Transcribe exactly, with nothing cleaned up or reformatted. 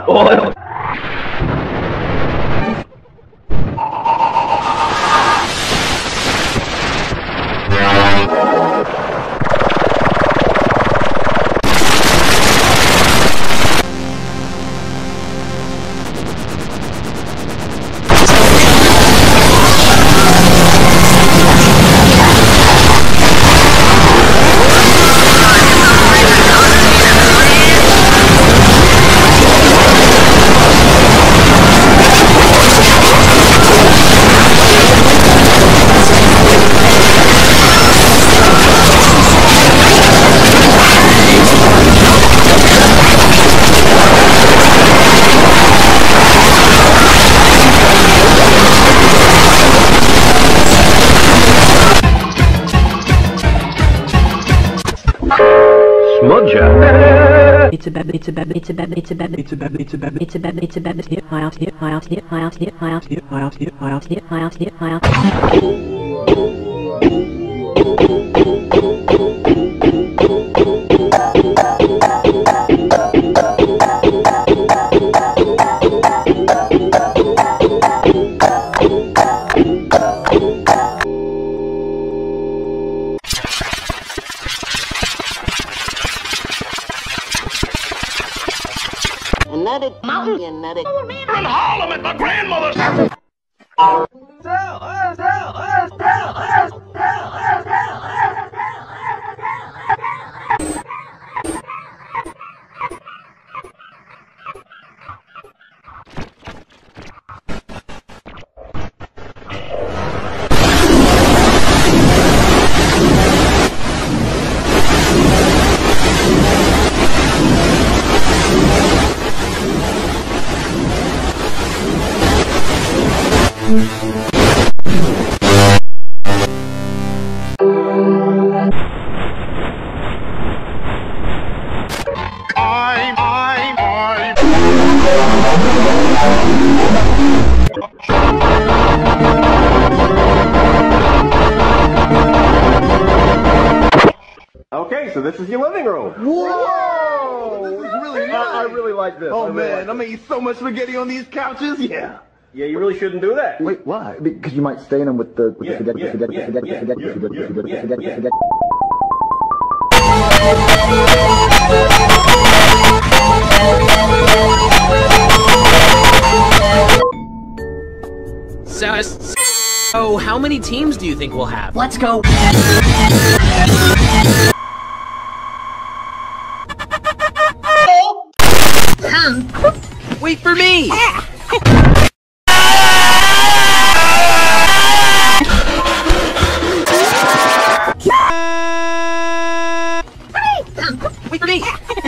Oh. Smudger. It's a bad, it's a bad, it's a bad, it's a bad, it's a bad, it's a bad, it's a bad, it's a bad, it's miles, miles, miles, miles, miles, miles, miles, miles, Mountain genetic. Run Harlem at my grandmother's house. I'm, I'm, I'm. Okay, so this is your living room. Whoa! This is really nice. I, I really like this. Oh I really man, like I'm gonna eat so much spaghetti on these couches. Yeah. Yeah, you really shouldn't do that. Wait, why? Because you might stain them with the with Yeah, the spaghetti, yeah, spaghetti, yeah, spaghetti, yeah, spaghetti, yeah, spaghetti, yeah, spaghetti, yeah, spaghetti, yeah. spaghetti. So, so, how many teams do you think we'll have? Let's go. Wait for me! Wait for me!